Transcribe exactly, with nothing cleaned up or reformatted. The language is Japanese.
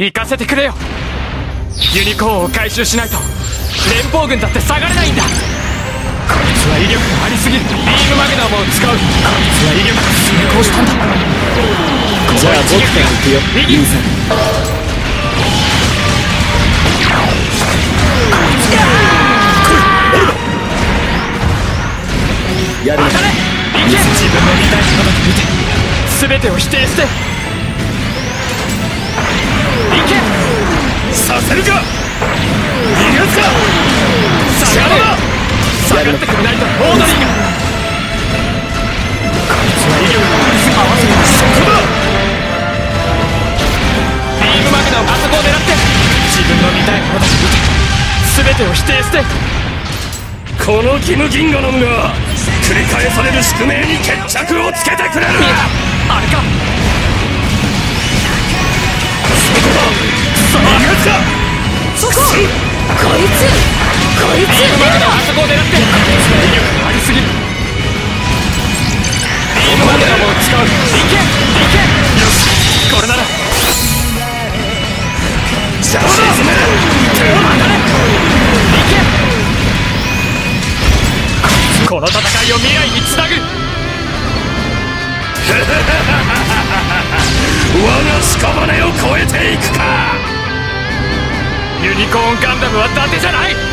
行かせてくれよ。ユニコーンを回収しないと連邦軍だって下がれないんだ。こいつは威力がありすぎる。ビームマグナムを使う。こいつは威力が成功したんだ。 じゃあ僕から行くよ、 右。 ユウさん。やるね。 当たれ。行け。自分の見たいものだけ見て全てを否定して。行け。させるか。逃がすか。下がれ。下がってくれないとオードリーが。こいつは威力がありすぎる。合わせる。そこだ。ビームマグナム、あそこを狙って自分の見たいものだけ見て全てを否定して。 このギムギンガノムが繰り返される宿命に決着をつけてくれる。 あれか。 そこだ。逃がすか。 そこ。こいつこいつビームマグナム、あそこを狙って威力がありすぎる。ビームマグナムを使う。いけいけ。よし、これなら。 じゃあ沈める。 当たれ。いけ。この戦いを未来につなぐ。 我が屍を越えていくか。 ユニコーンガンダムは伊達じゃない。